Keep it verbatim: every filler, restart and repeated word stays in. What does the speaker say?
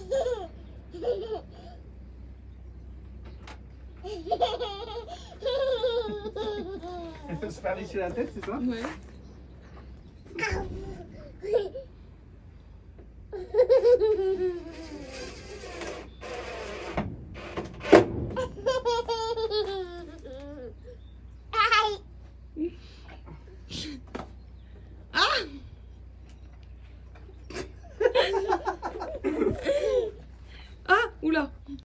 Elle peut se faire lécher la tête, c'est ça? Ouais.